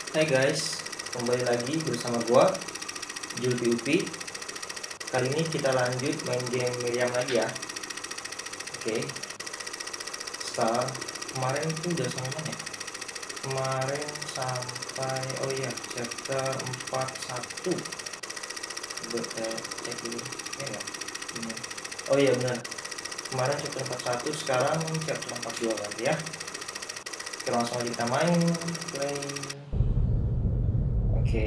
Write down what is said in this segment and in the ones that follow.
Hai guys, kembali lagi bersama gua Julpi Upi. Kali ini kita lanjut main game Miriam lagi ya. Oke. Setelah kemarin itu udah sampai mana ya? Kemarin sampai chapter 41. Buat cek dulu. Ya enggak? Benar. Oh iya benar. Kemarin chapter 41, sekarang chapter 42 lagi ya. Oke, langsung aja kita main. Play. Oke.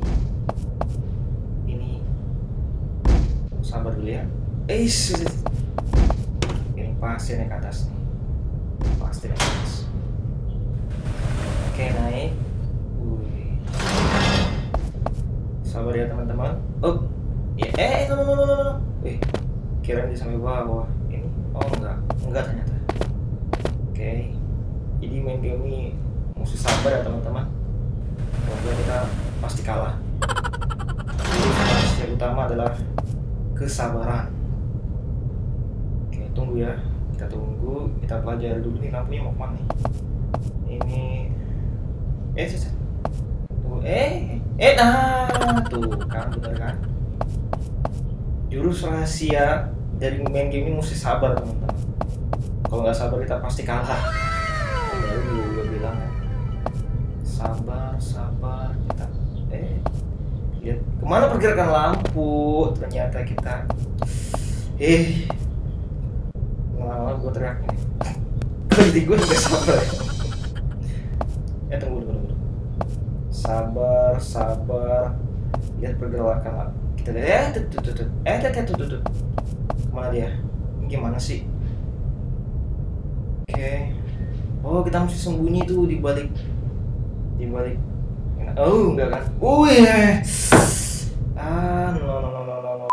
Ini sabar dulu ya. Ini pasti naik ke atas nih. Pasti naik ke atas. Oke, naik. Wih. Sabar ya teman-teman. Oh. Ya, no. Kirain di sampai bawah. Ini enggak ternyata. Oke. Jadi main game ini mesti sabar ya teman-teman. Kalau kita pasti kalah. Jadi fungsi utama adalah kesabaran. Oke, tunggu ya. Kita tunggu. Kita pelajari dulu nih lampunya mau kemana nih. Ini. Tunggu. Tuh kan bener kan. Jurus rahasia dari main game ini mesti sabar teman-teman. Kalau nggak sabar kita pasti kalah. Baru dulu gue bilang ya. Sabar kita. Lihat kemana pergerakan lampu? Ternyata kita. Lama-lama gue teriak nih. Jadi gue juga sabar. Tunggu. Sabar. Lihat pergerakan lampu. Kita lihat. Tuh. Kemana dia? Ini gimana sih? Oke. Oh, kita mesti sembunyi tuh di balik. Oh, enggak kan? No.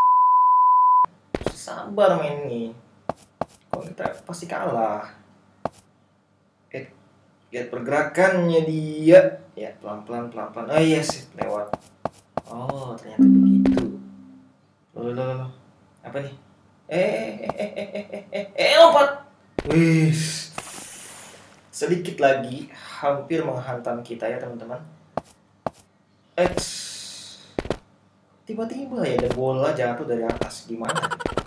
Sabar main ini. Kalau kita pasti kalah. Lihat pergerakannya dia. Ya, pelan-pelan. Oh iya sih, lewat. Oh, ternyata begitu. Loh. Apa nih? Lompat. Wih. Sedikit lagi hampir menghantam kita ya teman-teman. Tiba-tiba ya ada bola jatuh dari atas. Gimana?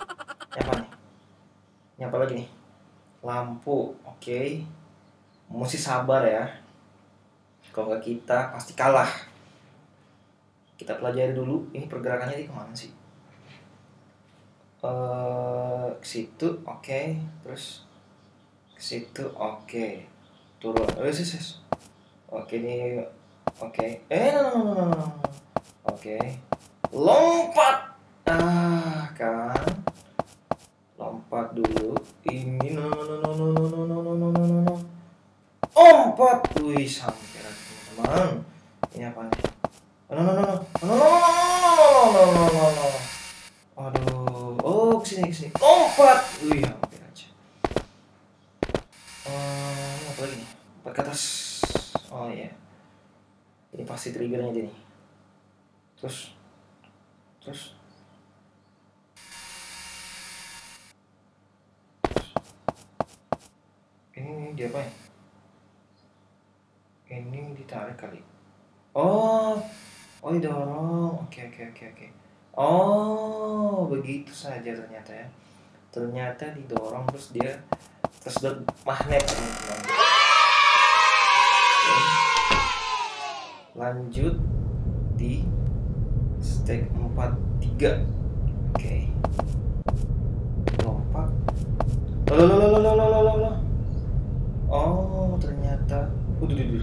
Nyapa lagi nih. Lampu. Oke. Mesti sabar ya. Kalau nggak kita pasti kalah. Kita pelajari dulu. Ini pergerakannya di kemana sih? Ke situ. Oke. Terus ke situ. Oke. Turun. Oke nih. Oke. No. Oke. Lompat. Kan. Lompat dulu. Ini no. Lompat. Wih, sampai teman-teman. Ini apa nih? No. Aduh. Oh, kesini. Lompat. Wih, hampir aja. Apa lagi nih? Lompat ke atas. Oh iya. Ini pasti triggernya dia nih. Terus. Ini dia apa ya? Ini ditarik kali. Oh didorong. Oke. Oh, begitu saja ternyata ya. Ternyata didorong terus dia tersedot magnet teman-teman. Lanjut di step 43. Oke. Lompat. Loh. Oh, ternyata duduk.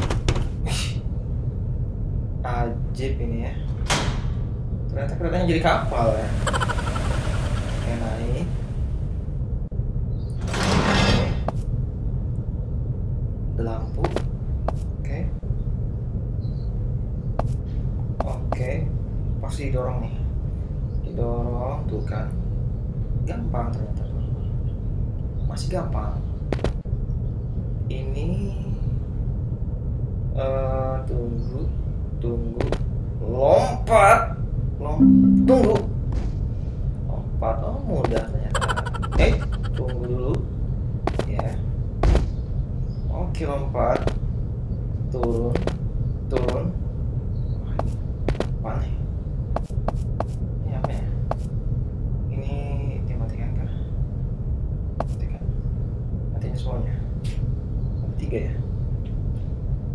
Ajib ini ya. Ternyata keretanya jadi kapal ya. Oke, naik. Ada lampu. Oke. Pasti didorong nih. Didorong tuh kan. Gampang ternyata. Masih gampang. Ini tunggu. Lompat. Tunggu. Lompat. Oh, mudah ternyata. Tunggu dulu. Ya. Oke, lompat. Turun.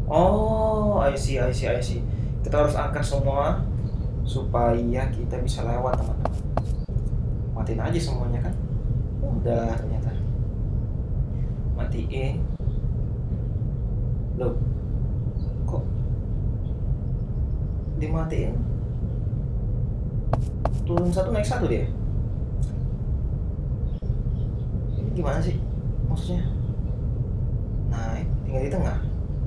Oh, I see. Kita harus angkat semua supaya kita bisa lewat, teman-teman. Matiin aja semuanya kan. Udah ternyata. Matiin. Loh, kok dimatiin? Turun satu naik satu dia. Ini gimana sih? Maksudnya? Naik, tinggal di tengah.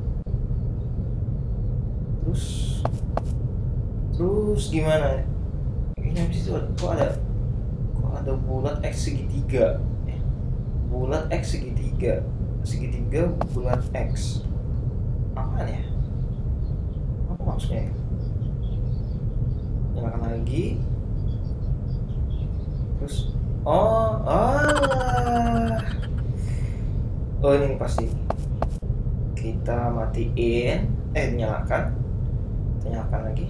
Terus gimana? Ini habis itu kok ada bulat X segitiga. Bulat X segitiga. Segitiga bulat X. Apaan ya? Apa maksudnya? Nyalakan lagi. Terus oh ini pasti. Kita matiin, nyalakan lagi.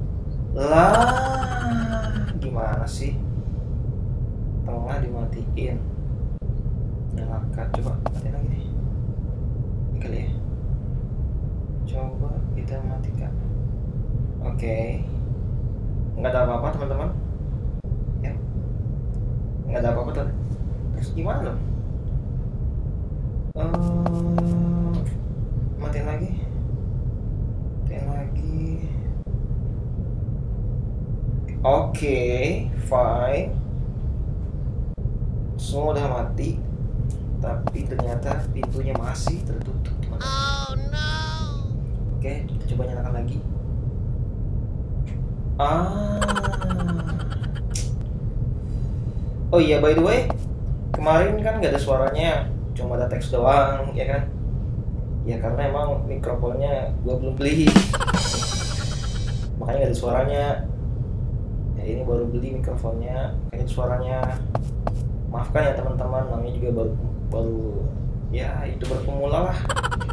Lah, gimana sih? Tengah dimatiin. Nyalakan, coba matiin lagi nih. Ini kali ya. Coba kita matikan. Oke. Nggak ada apa-apa, teman-teman. Ya. Nggak ada apa-apa tuh. Terus gimana dong? Matiin lagi. Oke, fine. Semua udah mati, tapi ternyata pintunya masih tertutup, teman-teman. Oh no. Oke, kita coba nyalakan lagi. Oh iya, by the way, kemarin kan gak ada suaranya, cuma ada teks doang, ya kan? Ya karena emang mikrofonnya gue belum beli, makanya gak ada suaranya. Ya ini baru beli mikrofonnya, makanya suaranya. Maafkan ya teman-teman, namanya juga baru ya YouTuber pemula lah.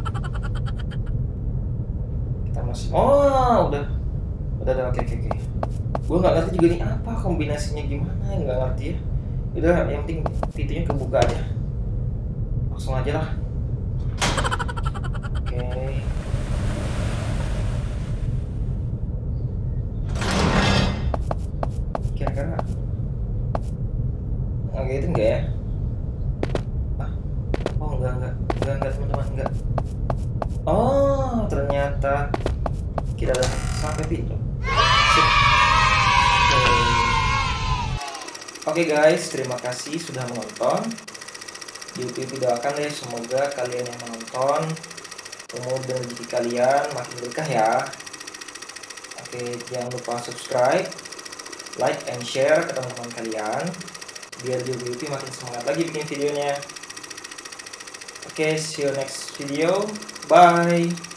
Kita masih udah oke. Gue nggak ngerti juga nih apa kombinasinya gimana, nggak ngerti ya. Udah, yang penting pintunya kebuka aja, langsung aja lah. Oke. Kira-kira ngagetin nggak ya? Enggak teman-teman, enggak. Oh, ternyata kita udah sampai pintu. Oke guys, terima kasih sudah menonton. YouTube doakan deh, semoga kalian yang menonton umur dan rezeki kalian makin berkah ya. Oke, jangan lupa subscribe, like, and share ke teman-teman kalian, biar YouTube makin semangat lagi bikin videonya. Oke, see you next video. Bye.